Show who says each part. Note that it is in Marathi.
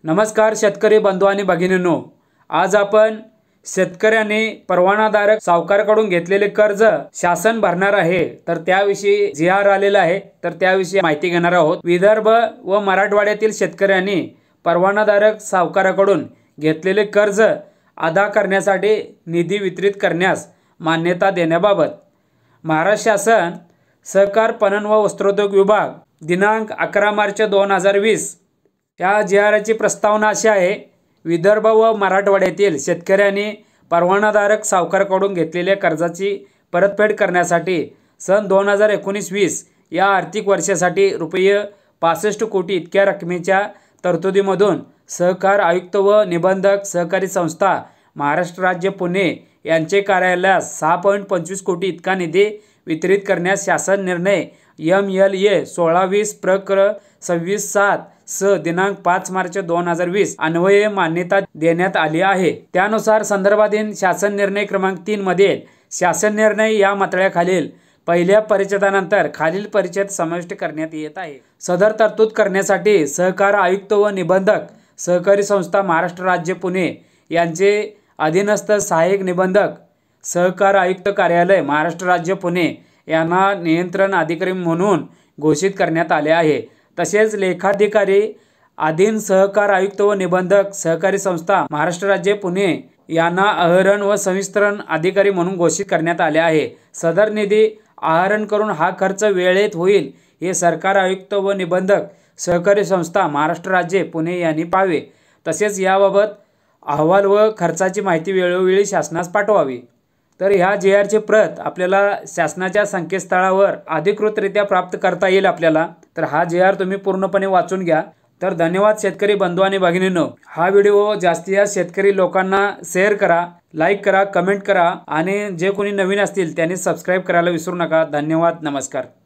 Speaker 1: नमस्कार शेतकरी बंधू आणि भगिनींनो, आज आपण शेतकऱ्यांनी परवानाधारक सावकाराकडून घेतलेले कर्ज शासन भरणार आहे, तर त्याविषयी जी.आर. आलेला आहे, तर त्याविषयी माहिती घेणार आहोत। विदर्भ व मराठवाड्यातील शेतकऱ्यांनी परवानाधारक सावकाराकडून घेतलेले कर्ज अदा करण्यासाठी निधी वितरित करण्यास मान्यता देण्याबाबत महाराष्ट्र शासन सहकार पणन व वस्त्रोद्योग विभाग दिनांक 11 मार्च 2020 या जी.आर.ची प्रस्तावना अशी आहे। विदर्भ व मराठवाड्यातील शेतकऱ्यांनी परवानाधारक सावकाराकडून घेतलेल्या कर्जाची परतफेड करण्यासाठी सन 2019-20 या आर्थिक वर्षासाठी रुपये 65 कोटी इतक्या रकमेच्या तरतुदीमधून सहकार आयुक्त व निबंधक सहकारी संस्था महाराष्ट्र राज्य पुणे यांचे कार्यालयास 6.25 कोटी इतका निधी वितरित करण्यास शासन निर्णय MLA 1620 प्रकरण 26/7 दिनांक 5 मार्च 2020 अन्वये मान्यता देण्यात आली आहे। त्यानुसार संदर्भाधीन शासन निर्णय क्रमांक 3 मध्ये शासन निर्णय या मतळ्याखालील पहिल्या परिच्छेदानंतर खालील परिच्छेद समाविष्ट करण्यात येत आहे। सदर तरतूद करण्यासाठी सहकार आयुक्त व निबंधक सहकारी संस्था महाराष्ट्र राज्य पुणे यांचे अधीनस्थ सहाय्यक निबंधक सहकार आयुक्त कार्यालय महाराष्ट्र राज्य पुणे यांना नियंत्रण अधिकारी म्हणून घोषित करण्यात आले आहे। तसेच लेखाधिकारी अधीन सहकार आयुक्त व निबंधक सहकारी संस्था महाराष्ट्र राज्य पुणे यांना आहरण व संवितरण अधिकारी म्हणून घोषित करण्यात आले आहे। सदर निधी आहरण करून हा खर्च वेळेत होईल हे सरकार आयुक्त व निबंधक सहकारी संस्था महाराष्ट्र राज्य पुणे यांनी पाहावे। तसेच याबाबत अहवाल व खर्चाची माहिती वेळोवेळी शासनास पाठवावी। तर ह्या जी.आर.ची प्रत आपल्याला शासनाच्या संकेतस्थळावर अधिकृतरित्या प्राप्त करता येईल आपल्याला। तर हा जी.आर. तुम्ही पूर्णपणे वाचून घ्या। तर धन्यवाद शेतकरी बंधू आणि भगिनींनो, हा व्हिडिओ जास्तीत जास्त शेतकरी लोकांना शेअर करा, लाईक करा, कमेंट करा आणि जे कोणी नवीन असतील त्यांनी सबस्क्राईब करायला विसरू नका। धन्यवाद, नमस्कार।